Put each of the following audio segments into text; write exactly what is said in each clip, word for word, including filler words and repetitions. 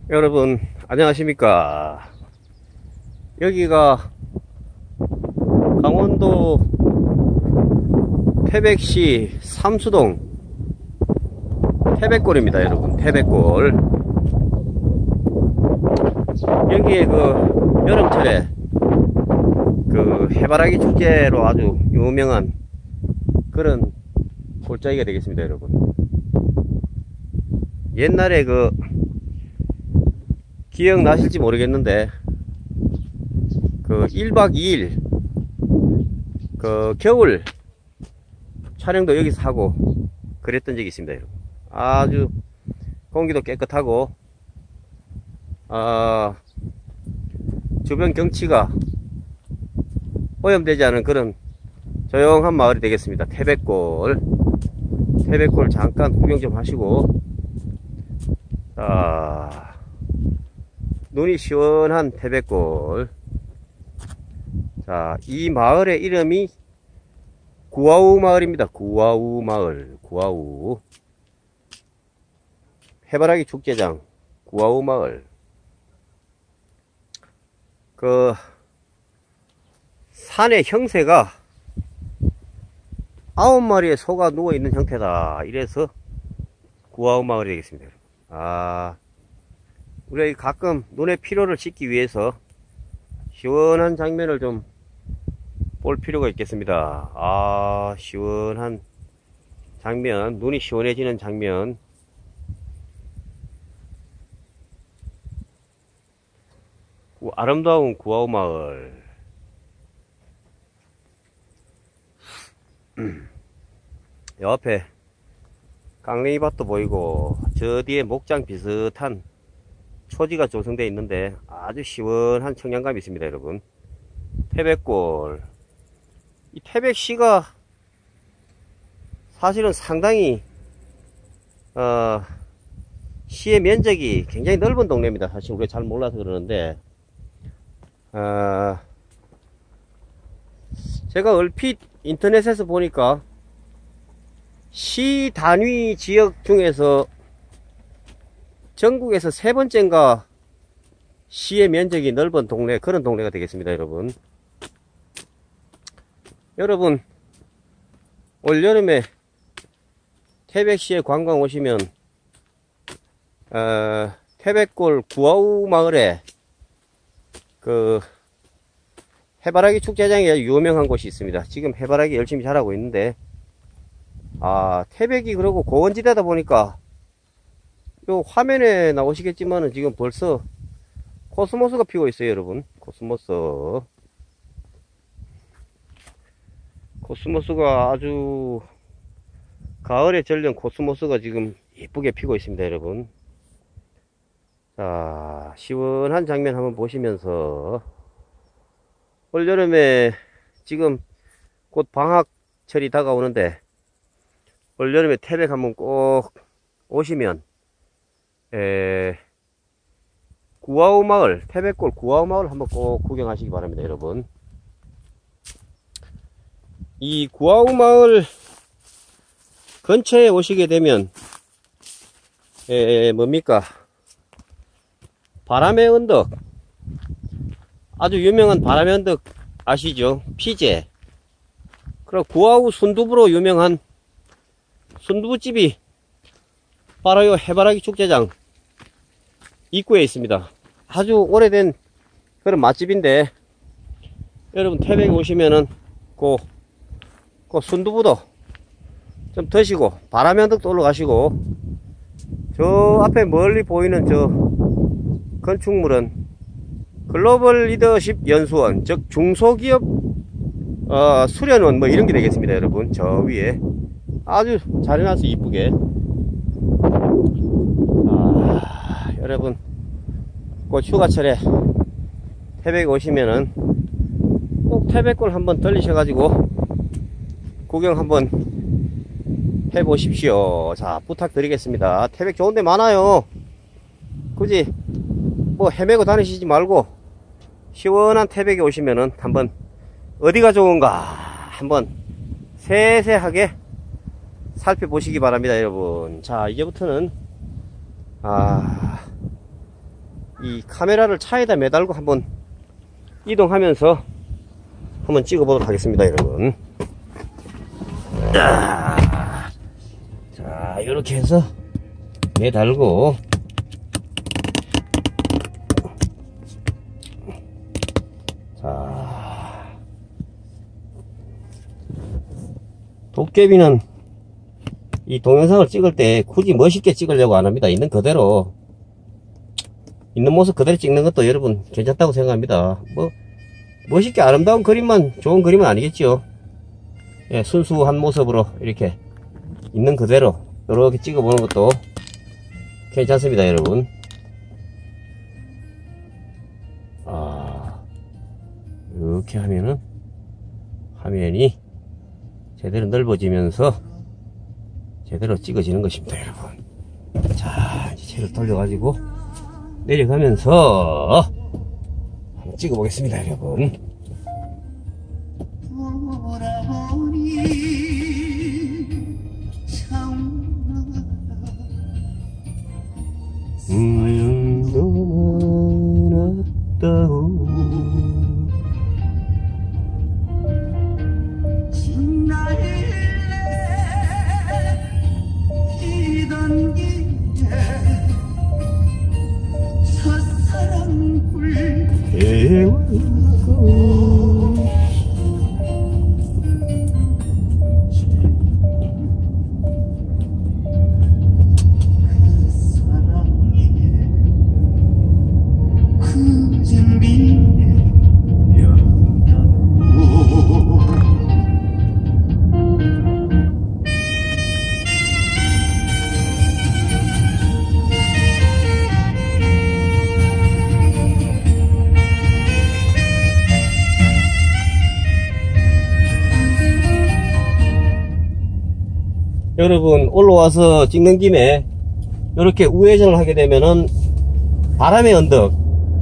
여러분 안녕하십니까. 여기가 강원도 태백시 삼수동 태백골입니다. 여러분 태백골. 여기에 그 여름철에 그 해바라기 축제로 아주 유명한 그런 골짜기가 되겠습니다. 여러분 옛날에 그 기억나실지 모르겠는데 그 일 박 이 일 그 겨울 촬영도 여기서 하고 그랬던 적이 있습니다. 여러분 아주 공기도 깨끗하고 아 주변 경치가 오염되지 않은 그런 조용한 마을이 되겠습니다. 태백골 태백골 잠깐 구경 좀 하시고, 자 눈이 시원한 태백골. 자, 이 마을의 이름이 구아우 마을입니다. 구아우 마을. 구아우 해바라기 축제장 구아우 마을. 그 산의 형세가 아홉 마리의 소가 누워있는 형태다. 이래서 구아우 마을이 되겠습니다. 아, 우리가 가끔 눈의 피로를 씻기 위해서 시원한 장면을 좀 볼 필요가 있겠습니다. 아, 시원한 장면, 눈이 시원해지는 장면. 아름다운 구아우 마을. 옆에 깡냉이밭도 보이고 저 뒤에 목장 비슷한 초지가 조성되어 있는데 아주 시원한 청량감이 있습니다. 여러분 태백골. 이 태백시가 사실은 상당히 어, 시의 면적이 굉장히 넓은 동네입니다. 사실 우리가 잘 몰라서 그러는데 어, 제가 얼핏 인터넷에서 보니까 시 단위 지역 중에서 전국에서 세 번째인가 시의 면적이 넓은 동네, 그런 동네가 되겠습니다. 여러분 여러분 올여름에 태백시에 관광 오시면 어, 태백골 구아우 마을에 그 해바라기 축제장이 유명한 곳이 있습니다. 지금 해바라기 열심히 자라고 있는데, 아 태백이 그러고 고원지대다 보니까 요 화면에 나오시겠지만은 지금 벌써 코스모스가 피고 있어요. 여러분 코스모스 코스모스가 아주 가을에 절령 코스모스가 지금 예쁘게 피고 있습니다. 여러분 자 시원한 장면 한번 보시면서, 올여름에 지금 곧 방학철이 다가오는데 올여름에 태백 한번 꼭 오시면 에, 구아우 마을, 태백골 구아우 마을 한번 꼭 구경하시기 바랍니다. 여러분 이 구아우 마을 근처에 오시게 되면 에, 뭡니까 바람의 언덕, 아주 유명한 바람의 언덕 아시죠? 피제. 그리고 구아우 순두부로 유명한 순두부집이 바로 요 해바라기 축제장 입구에 있습니다. 아주 오래된 그런 맛집인데, 여러분 태백에 오시면은 그, 그 순두부도 좀 드시고 바람의 언덕도 올라가시고, 저 앞에 멀리 보이는 저 건축물은 글로벌 리더십 연수원, 즉 중소기업 어, 수련원 뭐 이런 게 되겠습니다. 여러분 저 위에 아주 잘 해놔서 이쁘게. 아, 여러분 곧 휴가철에 태백에 오시면은 꼭 태백골 한번 들리셔가지고 구경 한번 해보십시오. 자 부탁드리겠습니다. 태백 좋은데 많아요. 굳이 뭐 헤매고 다니시지 말고 시원한 태백에 오시면은 한번 어디가 좋은가 한번 세세하게 살펴보시기 바랍니다. 여러분 자 이제부터는 아 이 카메라를 차에다 매달고 한번 이동하면서 한번 찍어 보도록 하겠습니다, 여러분. 자, 자, 이렇게 해서 매달고, 자, 도깨비는 이 동영상을 찍을 때 굳이 멋있게 찍으려고 안 합니다. 있는 그대로, 있는 모습 그대로 찍는 것도 여러분 괜찮다고 생각합니다. 뭐 멋있게 아름다운 그림만 좋은 그림은 아니겠죠. 예, 순수한 모습으로 이렇게 있는 그대로 이렇게 찍어보는 것도 괜찮습니다, 여러분. 아, 이렇게 하면은 화면이 제대로 넓어지면서 제대로 찍어지는 것입니다, 여러분. 자, 이제 채를 돌려가지고 내려가면서 한번 찍어 보겠습니다, 여러분. 음도 많았다오 여러분, 올라와서 찍는 김에 이렇게 우회전을 하게 되면은 바람의 언덕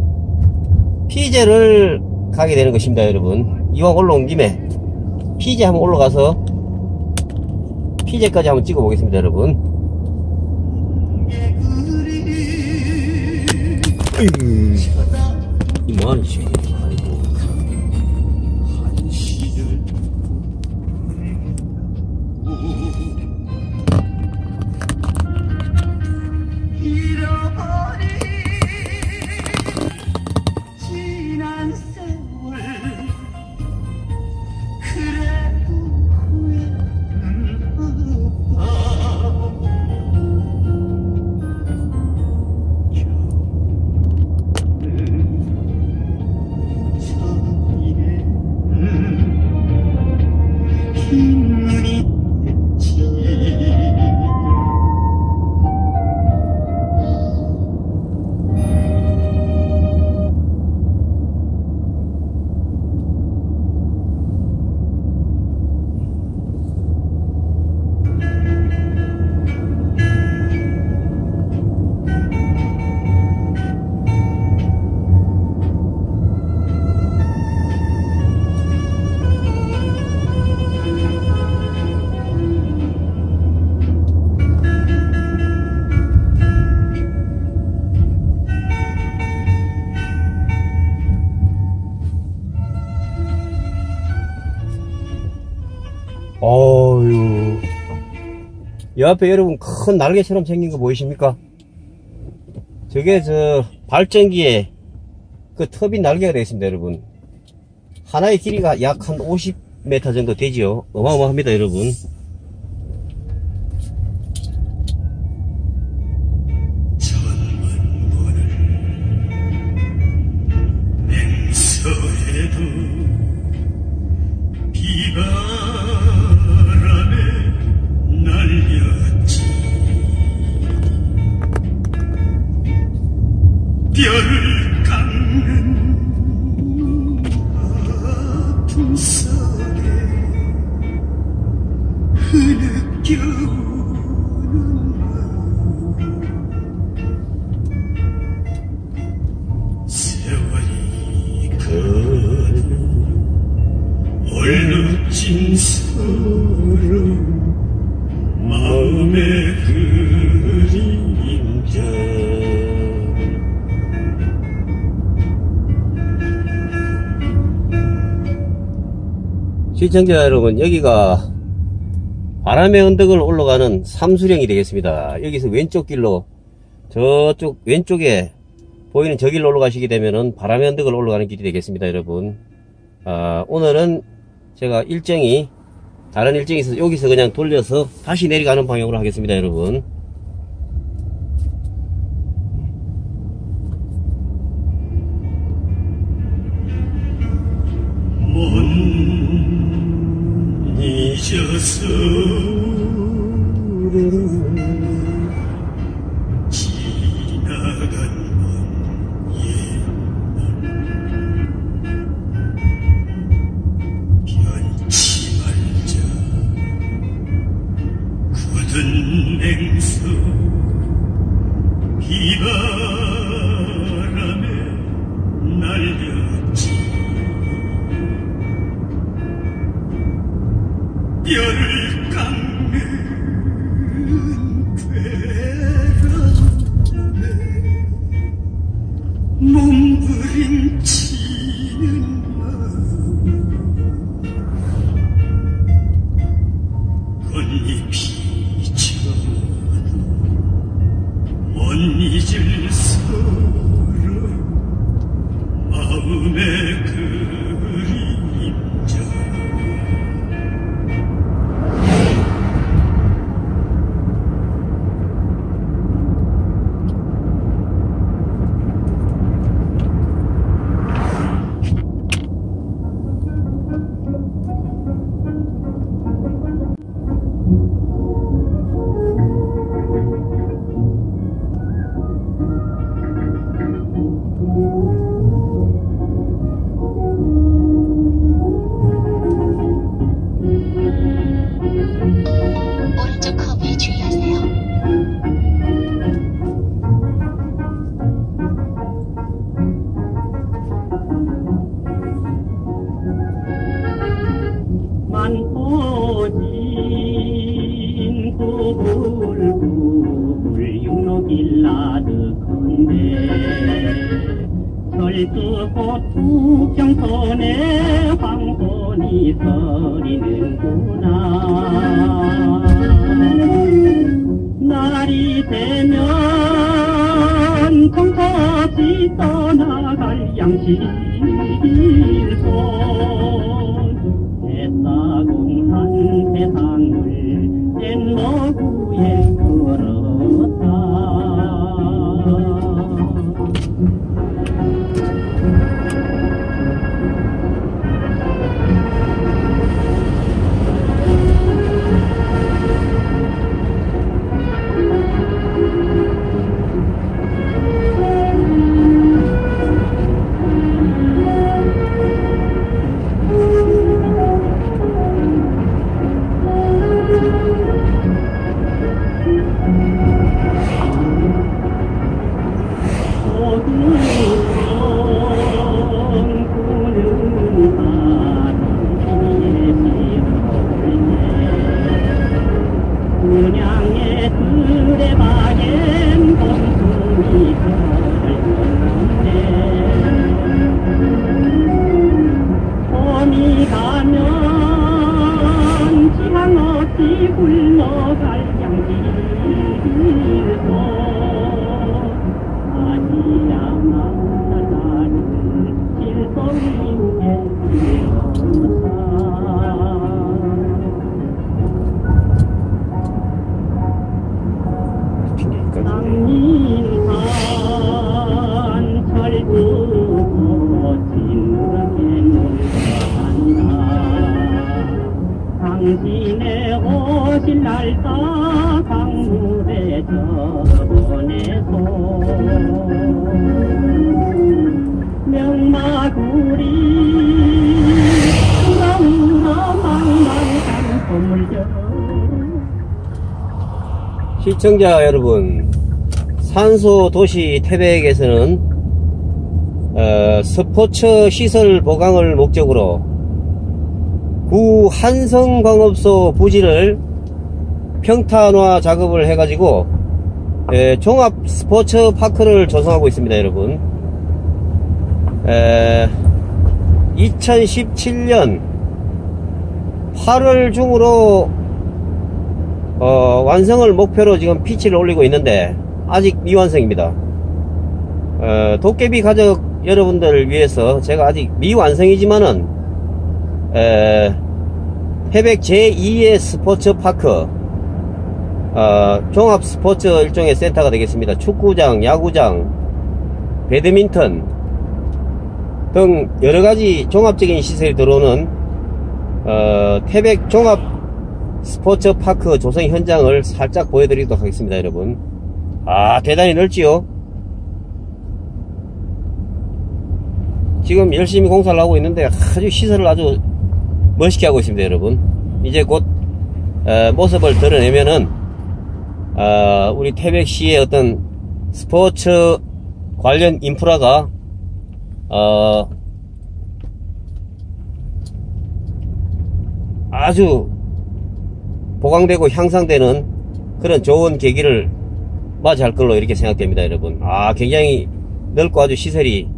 피제를 가게 되는 것입니다, 여러분. 이왕 올라온 김에 피제 한번 올라가서 피제까지 한번 찍어 보겠습니다, 여러분. 이 뭐하는 짓이야. 어휴, 이 앞에 여러분 큰 날개처럼 생긴 거 보이십니까? 저게 저 발전기에 그 터빈 날개가 되어 있습니다, 여러분. 하나의 길이가 약 한 오십 미터 정도 되지요. 어마어마합니다, 여러분. 뼈를 깎는 아픔 속에 흐느껴오는 세월이 가는 얼룩진 서름 마음의 그림자 시청자 여러분, 여기가 바람의 언덕을 올라가는 삼수령이 되겠습니다. 여기서 왼쪽 길로 저쪽 왼쪽에 보이는 저 길로 올라가시게 되면은 바람의 언덕을 올라가는 길이 되겠습니다, 여러분. 아, 오늘은 제가 일정이 다른 일정이 있어서 여기서 그냥 돌려서 다시 내려가는 방향으로 하겠습니다, 여러분. 못 잊어서 지나간 변치 말자 굳은 냉수 비바람에 날렸지 뼈를 깎는 괴로움에 몸부림치는 마음 꽃잎이 져도 못 잊을 서로 마음의 그림자 오른쪽 커브에 주의하세요. 만포진 구불구불 육로길 나득한데 철쭉꽃 북경선에 황혼이 서리는구나. 날이 되면 정처없이 떠나갈 양식일손 애따공한 세상을 젠너구에 걸었다. 그냥의 들에박엔 봄송이 펼쳤는데 봄이 가면 지향 없이 굴러갈 양길도 아시야 만나가는 실성인의 길었다. 낭민산 철두고 진흙에 물러간다. 당신의 오실 날짜 강물에 접어내서 명마구리 우러우러 망망한 콧물겨. 시청자 여러분, 산소 도시 태백에서는 어, 스포츠 시설 보강을 목적으로 구 한성광업소 부지를 평탄화 작업을 해가지고 에, 종합 스포츠 파크를 조성하고 있습니다, 여러분. 에, 이천십칠 년 팔월 중으로 어, 완성을 목표로 지금 피치를 올리고 있는데 아직 미완성입니다. 어, 도깨비 가족 여러분들을 위해서 제가 아직 미완성이지만은 에, 태백 제이의 스포츠파크 어, 종합 스포츠 일종의 센터가 되겠습니다. 축구장, 야구장, 배드민턴 등 여러가지 종합적인 시설이 들어오는 어, 태백 종합 스포츠파크 조성 현장을 살짝 보여드리도록 하겠습니다. 여러분, 아 대단히 넓지요. 지금 열심히 공사를 하고 있는데 아주 시설을 아주 멋있게 하고 있습니다. 여러분, 이제 곧 어, 모습을 드러내면은 어, 우리 태백시의 어떤 스포츠 관련 인프라가 어, 아주 보강되고 향상되는 그런 좋은 계기를 맞이할 걸로 이렇게 생각됩니다. 여러분, 아 굉장히 넓고 아주 시설이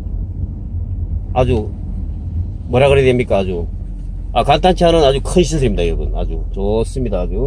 아주 뭐라 그래야 됩니까? 아주 아 간단치 않은 아주 큰 시설입니다. 여러분, 아주 좋습니다. 아주.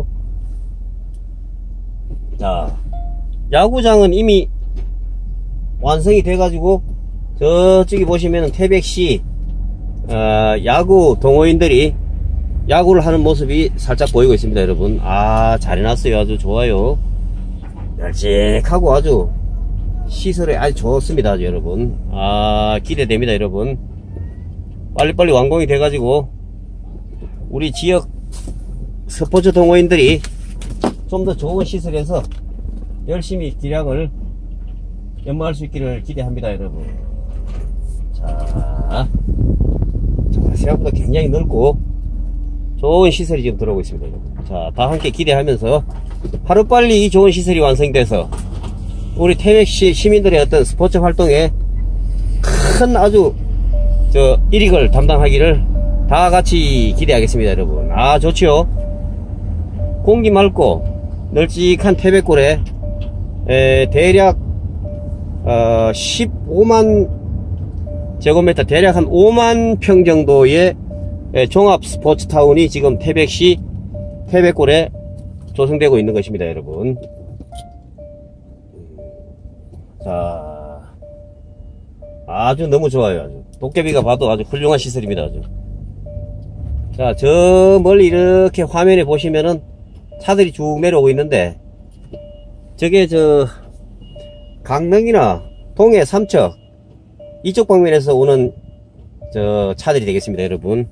자, 야구장은 이미 완성이 돼가지고 저쪽에 보시면은 태백시 어, 야구 동호인들이 야구를 하는 모습이 살짝 보이고 있습니다. 여러분, 아 잘 해놨어요. 아주 좋아요. 널찍하고 아주 시설이 아주 좋습니다. 아주 여러분, 아 기대됩니다. 여러분, 빨리빨리 완공이 돼가지고 우리 지역 스포츠 동호인들이 좀 더 좋은 시설에서 열심히 기량을 연마할 수 있기를 기대합니다. 여러분, 자, 자 생각보다 굉장히 넓고 좋은 시설이 지금 들어오고 있습니다. 여러분, 자, 다 함께 기대하면서 하루빨리 이 좋은 시설이 완성돼서 우리 태백시 시민들의 어떤 스포츠 활동에 큰 아주 저 일익을 담당하기를 다 같이 기대하겠습니다. 여러분, 아 좋지요. 공기 맑고 널찍한 태백골에 에, 대략 어, 십오만 제곱미터, 대략 한 오만 평 정도의 에, 종합 스포츠타운이 지금 태백시 태백골에 조성되고 있는 것입니다. 여러분, 자, 아주 너무 좋아요. 아주 도깨비가 봐도 아주 훌륭한 시설입니다. 아주. 자, 저 멀리 이렇게 화면에 보시면은 차들이 쭉 내려오고 있는데 저게 저 강릉이나 동해 삼척 이쪽 방면에서 오는 저 차들이 되겠습니다. 여러분,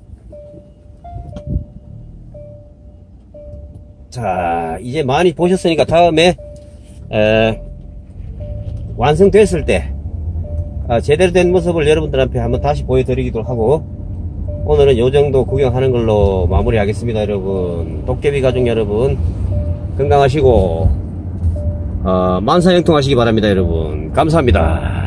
자, 이제 많이 보셨으니까 다음에 에, 완성됐을 때 아, 제대로 된 모습을 여러분들한테 한번 다시 보여드리기도 하고, 오늘은 요정도 구경하는 걸로 마무리하겠습니다. 여러분, 도깨비 가족 여러분 건강하시고 어, 만사형통하시기 바랍니다. 여러분, 감사합니다.